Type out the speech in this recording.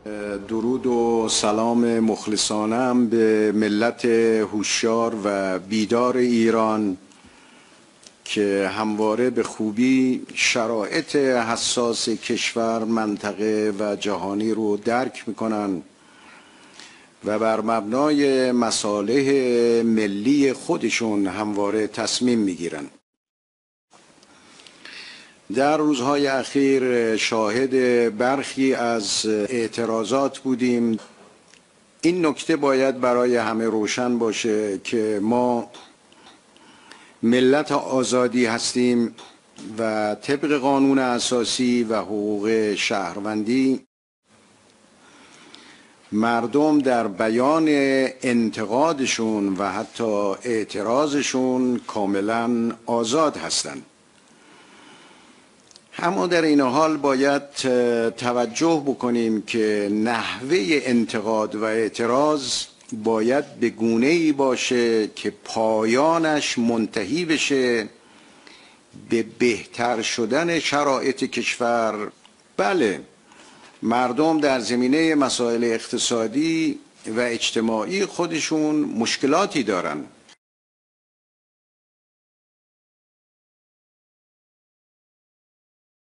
درود و سلام مخلصانم به ملت هوشیار و بیدار ایران که همواره به خوبی شرایط حساس کشور، منطقه و جهانی رو درک میکنن و بر مبنای مصالح ملی خودشون همواره تصمیم میگیرن. در روزهای اخیر شاهد برخی از اعتراضات بودیم. این نکته باید برای همه روشن باشه که ما ملت آزادی هستیم و طبق قانون اساسی و حقوق شهروندی مردم در بیان انتقادشون و حتی اعتراضشون کاملا آزاد هستند. اما در این حال باید توجه بکنیم که نحوه انتقاد و اعتراض باید به گونه‌ای باشه که پایانش منتهی بشه به بهتر شدن شرایط کشور. بله، مردم در زمینه مسائل اقتصادی و اجتماعی خودشون مشکلاتی دارن،